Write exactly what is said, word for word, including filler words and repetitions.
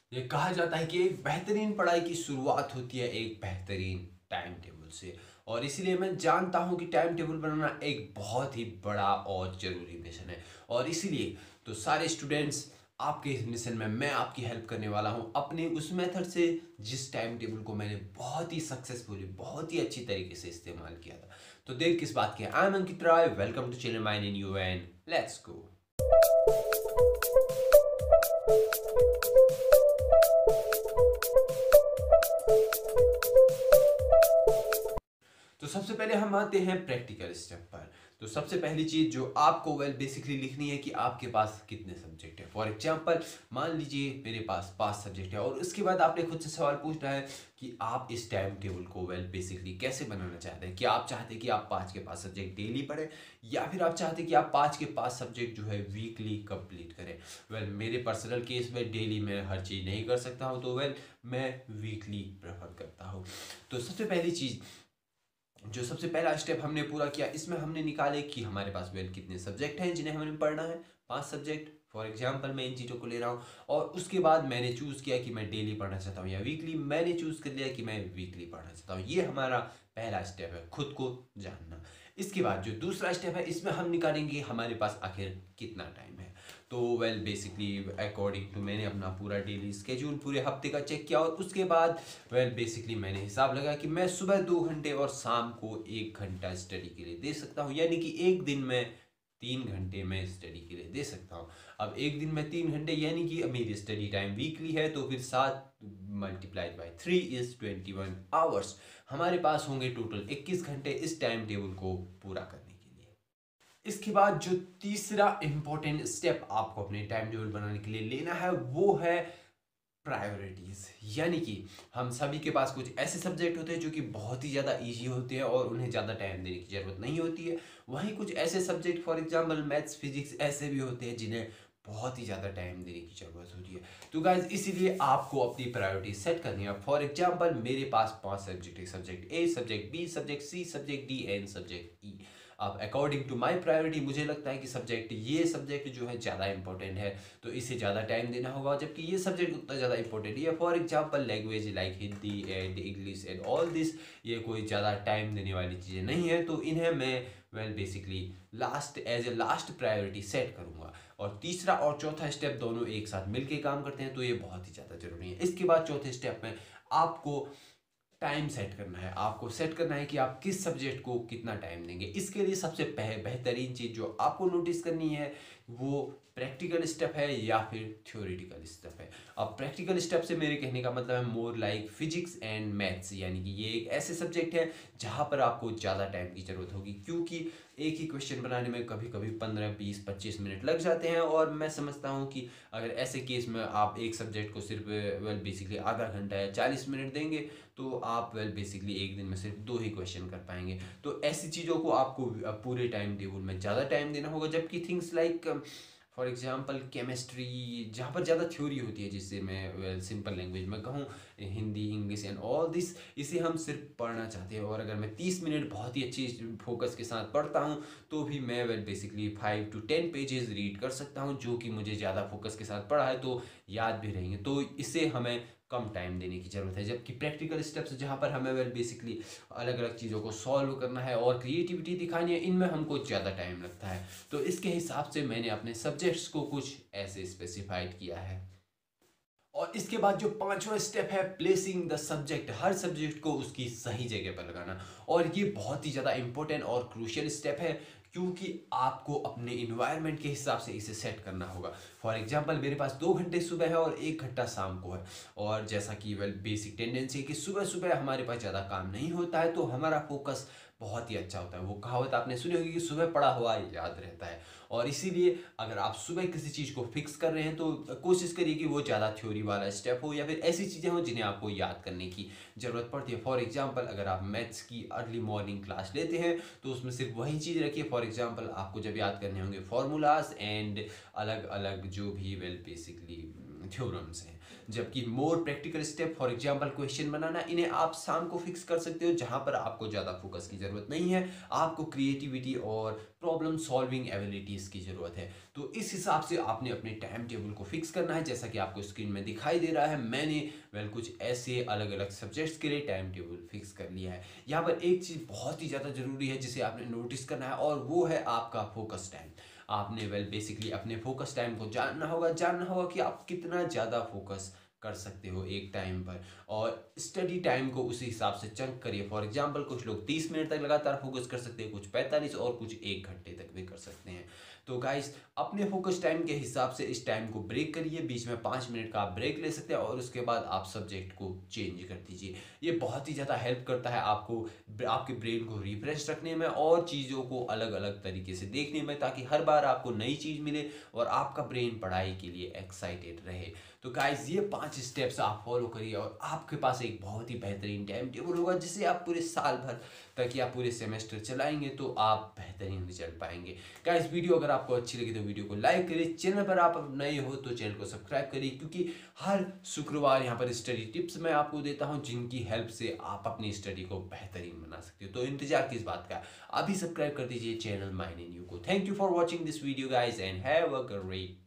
ये कहा जाता है कि एक बेहतरीन पढ़ाई की शुरुआत होती है एक बेहतरीन टाइम टेबल से। और इसीलिए मैं जानता हूँ कि टाइम टेबल बनाना एक बहुत ही बड़ा और ज़रूरी मिशन है। और इसीलिए तो सारे स्टूडेंट्स, आपके इस मिशन में मैं आपकी हेल्प करने वाला हूँ अपने उस मेथड से जिस टाइम टेबल को मैंने बहुत ही सक्सेसफुली, बहुत ही अच्छी तरीके से इस्तेमाल किया था। तो देर किस बात की, I am Ankit Rai, welcome to channel mine in you and let's go. तो सबसे पहले हम आते हैं प्रैक्टिकल स्टेप पर। तो सबसे पहली चीज़ जो आपको वेल बेसिकली लिखनी है कि आपके पास कितने सब्जेक्ट है। फॉर एग्जांपल मान लीजिए मेरे पास पांच सब्जेक्ट है, और उसके बाद आपने खुद से सवाल पूछना है कि आप इस टाइम टेबल को वेल बेसिकली कैसे बनाना चाहते हैं। क्या आप चाहते हैं कि आप पाँच के पाँच सब्जेक्ट डेली पढ़ें, या फिर आप चाहते हैं कि आप पाँच के पाँच सब्जेक्ट जो है वीकली कंप्लीट करें। वेल मेरे पर्सनल केस में डेली मैं हर चीज़ नहीं कर सकता हूँ, तो वेल मैं वीकली प्रेफर करता हूँ। तो सबसे पहली चीज़, जो सबसे पहला स्टेप हमने पूरा किया, इसमें हमने निकाले कि हमारे पास वेल कितने सब्जेक्ट हैं जिन्हें हमें पढ़ना है। पांच सब्जेक्ट फॉर एग्जांपल मैं इन चीज़ों को ले रहा हूँ। और उसके बाद मैंने चूज़ किया कि मैं डेली पढ़ना चाहता हूँ या वीकली। मैंने चूज़ कर लिया कि मैं वीकली पढ़ना चाहता हूँ। ये हमारा पहला स्टेप है, खुद को जानना। इसके बाद जो दूसरा स्टेप है, इसमें हम निकालेंगे हमारे पास आखिर कितना टाइम है। तो वेल बेसिकली अकॉर्डिंग टू मैंने अपना पूरा डेली स्केड्यूल पूरे हफ्ते का चेक किया, और उसके बाद वेल बेसिकली मैंने हिसाब लगाया कि मैं सुबह दो घंटे और शाम को एक घंटा स्टडी के लिए दे सकता हूँ। यानी कि एक दिन में तीन घंटे मैं स्टडी के लिए दे सकता हूँ। अब एक दिन में तीन घंटे यानी कि मेरी स्टडी टाइम वीकली है, तो फिर सात multiplied by three is twenty one hours. हमारे पास होंगे टोटल इक्कीस घंटे इस टाइम टेबल को पूरा करने के लिए। इसके बाद जो तीसरा इंपॉर्टेंट स्टेप आपको अपने टाइम टेबल बनाने के लिए लेना है, वो है प्रायोरिटीज़। यानी कि हम सभी के पास कुछ ऐसे सब्जेक्ट होते हैं जो कि बहुत ही ज़्यादा इजी होते हैं और उन्हें ज़्यादा टाइम देने की ज़रूरत नहीं होती है। वहीं कुछ ऐसे subject for example maths, physics ऐसे भी होते हैं जिन्हें बहुत ही ज़्यादा टाइम देने की ज़रूरत होती है। तो गाइज इसीलिए आपको अपनी प्रायोरिटी सेट करनी है। फॉर एग्जांपल मेरे पास पांच सब्जेक्ट है, subject A, subject B, subject C, subject D and subject E. अब अकॉर्डिंग टू माय प्रायोरिटी मुझे लगता है कि सब्जेक्ट ये सब्जेक्ट जो है ज़्यादा इंपॉर्टेंट है, तो इसे ज़्यादा टाइम देना होगा, जबकि ये सब्जेक्ट उतना ज़्यादा इंपॉर्टेंट है। For example language like Hindi and English and all this, ये कोई ज़्यादा टाइम देने वाली चीज़ें नहीं है, तो इन्हें मैं well basically last as a last priority set करूँगा। और तीसरा और चौथा स्टेप दोनों एक साथ मिलके काम करते हैं, तो ये बहुत ही ज़्यादा ज़रूरी है। इसके बाद चौथे स्टेप में आपको टाइम सेट करना है। आपको सेट करना है कि आप किस सब्जेक्ट को कितना टाइम देंगे। इसके लिए सबसे बेहतरीन चीज़ जो आपको नोटिस करनी है वो प्रैक्टिकल स्टेप है या फिर थ्योरेटिकल स्टेप है। अब प्रैक्टिकल स्टेप से मेरे कहने का मतलब है more like physics and maths, यानी कि ये एक ऐसे सब्जेक्ट है जहाँ पर आपको ज़्यादा टाइम की ज़रूरत होगी, क्योंकि एक ही क्वेश्चन बनाने में कभी कभी पंद्रह बीस पच्चीस मिनट लग जाते हैं। और मैं समझता हूँ कि अगर ऐसे केस में आप एक सब्जेक्ट को सिर्फ वेल बेसिकली आधा घंटा या चालीस मिनट देंगे, तो आप वेल बेसिकली एक दिन में सिर्फ दो ही क्वेश्चन कर पाएंगे। तो ऐसी चीज़ों को आपको पूरे टाइम टेबल में ज़्यादा टाइम देना होगा। जबकि things like for example chemistry, जहाँ पर ज़्यादा थ्योरी होती है, जिससे मैं वेल सिंपल लैंग्वेज में कहूँ Hindi, English and all this, इसे हम सिर्फ पढ़ना चाहते हैं। और अगर मैं तीस मिनट बहुत ही अच्छी फोकस के साथ पढ़ता हूँ, तो भी मैं well basically five to ten pages read कर सकता हूँ, जो कि मुझे ज़्यादा फोकस के साथ पढ़ा है तो याद भी रहेंगे। तो इससे हमें कम टाइम देने की ज़रूरत है। जबकि प्रैक्टिकल स्टेप्स जहाँ पर हमें वेल बेसिकली अलग अलग चीज़ों को सॉल्व करना है और क्रिएटिविटी दिखानी है, इनमें हमको ज़्यादा टाइम लगता है। तो इसके हिसाब से मैंने अपने सब्जेक्ट्स को कुछ ऐसे स्पेसिफाइड किया है। और इसके बाद जो पांचवा स्टेप है प्लेसिंग द सब्जेक्ट, हर सब्जेक्ट को उसकी सही जगह पर लगाना। और ये बहुत ही ज़्यादा इंपॉर्टेंट और क्रूशियल स्टेप है, क्योंकि आपको अपने इन्वायरमेंट के हिसाब से इसे सेट करना होगा। फॉर एग्जांपल मेरे पास दो घंटे सुबह है और एक घंटा शाम को है। और जैसा कि वेल बेसिक टेंडेंसी है कि सुबह सुबह हमारे पास ज़्यादा काम नहीं होता है, तो हमारा फोकस बहुत ही अच्छा होता है। वो कहावत आपने सुनी होगी कि सुबह पढ़ा हुआ याद रहता है। और इसीलिए अगर आप सुबह किसी चीज़ को फिक्स कर रहे हैं, तो कोशिश करिए कि वो ज़्यादा थ्योरी वाला स्टेप हो या फिर ऐसी चीज़ें हो जिन्हें आपको याद करने की ज़रूरत पड़ती है। फॉर एग्जांपल अगर आप मैथ्स की अर्ली मॉर्निंग क्लास लेते हैं, तो उसमें सिर्फ वही चीज़ रखिए। फॉर एग्जांपल आपको जब याद करने होंगे फार्मूलाज एंड अलग अलग जो भी वेल बेसिकली थ्योरम्स हैं। जबकि more practical step for example question बनाना, इन्हें आप शाम को फिक्स कर सकते हो जहां पर आपको ज़्यादा फोकस की ज़रूरत नहीं है, आपको क्रिएटिविटी और प्रॉब्लम सॉल्विंग एबिलिटीज़ की ज़रूरत है। तो इस हिसाब से आपने अपने टाइम टेबल को फिक्स करना है। जैसा कि आपको स्क्रीन में दिखाई दे रहा है, मैंने वेल कुछ ऐसे अलग अलग सब्जेक्ट्स के लिए टाइम टेबल फिक्स कर लिया है। यहाँ पर एक चीज़ बहुत ही ज़्यादा ज़रूरी है जिसे आपने नोटिस करना है, और वो है आपका फोकस टाइम। आपने वेल बेसिकली अपने फोकस टाइम को जानना होगा जानना होगा कि आप कितना ज़्यादा फोकस कर सकते हो एक टाइम पर, और स्टडी टाइम को उसी हिसाब से चंक करिए। फॉर एग्जांपल कुछ लोग तीस मिनट तक लगातार फोकस कर सकते हैं, कुछ पैंतालीस, और कुछ एक घंटे तक भी कर सकते हैं। तो गाइस, अपने फोकस टाइम के हिसाब से इस टाइम को ब्रेक करिए। बीच में पाँच मिनट का आप ब्रेक ले सकते हैं, और उसके बाद आप सब्जेक्ट को चेंज कर दीजिए। ये बहुत ही ज़्यादा हेल्प करता है आपको, आपके ब्रेन को रिफ्रेश रखने में और चीज़ों को अलग अलग तरीके से देखने में, ताकि हर बार आपको नई चीज़ मिले और आपका ब्रेन पढ़ाई के लिए एक्साइटेड रहे। तो गाइस, ये पांच स्टेप्स आप फॉलो करिए और आपके पास एक बहुत ही बेहतरीन टाइम टेबल होगा, जिसे आप पूरे साल भर तक या पूरे सेमेस्टर चलाएंगे तो आप बेहतरीन रिजल्ट पाएंगे। गाइस, वीडियो अगर आपको अच्छी लगी तो वीडियो को लाइक करिए, चैनल पर आप नए हो तो चैनल को सब्सक्राइब करिए, क्योंकि हर शुक्रवार यहाँ पर स्टडी टिप्स मैं आपको देता हूँ, जिनकी हेल्प से आप अपनी स्टडी को बेहतरीन बना सकते हो। तो इंतजार किस बात का, अभी सब्सक्राइब कर दीजिए चैनल माइन इन यू को। Thank you for watching this video guys, and have a great